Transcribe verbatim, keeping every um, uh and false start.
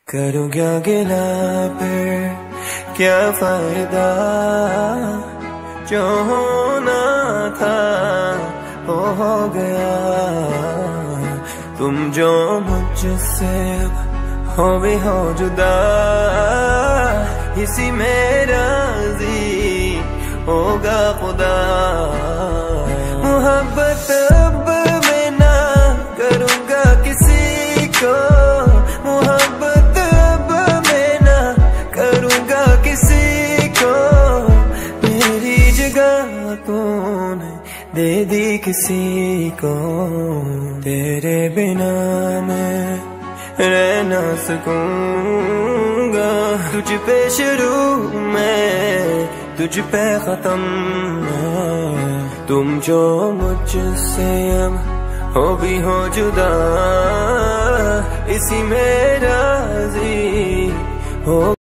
करूं क्या गिला फिर क्या फायदा, जो होना था वो हो गया। तुम जो मुझसे हो भी हो जुदा, इसी में राजी होगा खुदा। मोहब्बत अब मैं ना करूँगा किसी को, मोहब्बत अब मैं ना करूँगा किसी को। मेरी जगह तूने दे दी किसी को, तेरे बिना मैं रह ना सकूंगा। तुझ पे शुरू मैं, तुझ पे खत्म मैं। तुम जो मुझसे अब हो भी हो जुदा, इसी में राजी हो।